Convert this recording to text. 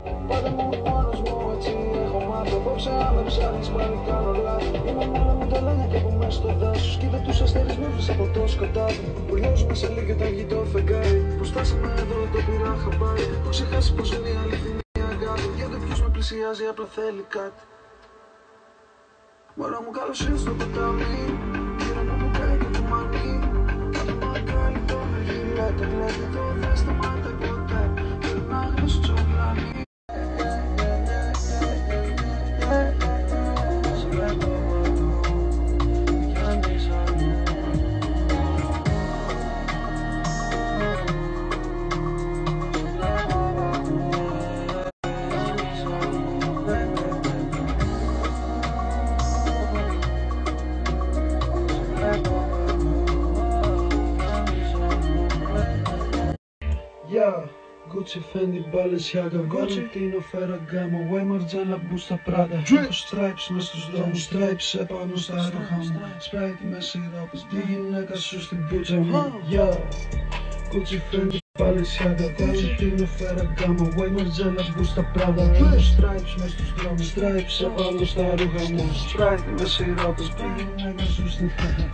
Πάντα μου μόνος μου έτσι έχω μάθει. Απόψε αν με ψάχνεις πάλι κάνω λάθη. Είμαι μόνο με τα λένια και από μέσα στο δάσος. Κοίτα τους αστερισμούς από το σκοτάδι. Που λιώζουμε σε λίγο όταν βγει το φεγγάρι. Που στάσαμε εδώ το πήρα χαμπάρι. Έχω ξεχάσει πως είναι η αληθινή αγάπη. Γιατί ποιος με πλησιάζει απλά θέλει κάτι. Μωρό μου καλώς ήρθες στο ποτάμι. Γύρω μου που κάνει και κουμάνι. Κάτι μακάλι το με γυλάτε. Βλέπει το δεν σταματάει ποτέ. Περνάγα στο τσοβλάνι. Yeah, Gucci, Fendi, Balenciaga, Valentino, Ferragamo, Way Margiela, Busta, Prada. Έχω stripes μες στους δρόμους, stripes επάνω στα ρούχα μου. Sprite με σιρόπες, τη γυναίκα σου στην πουτσα μου. Yeah, Gucci, Fendi, Balenciaga, Valentino, Ferragamo, Way Margiela, Busta, Prada. Έχω stripes μες στους δρόμους, stripes επάνω στα ρούχα μου. Sprite με σιρόπες, τη γυναίκα σου στην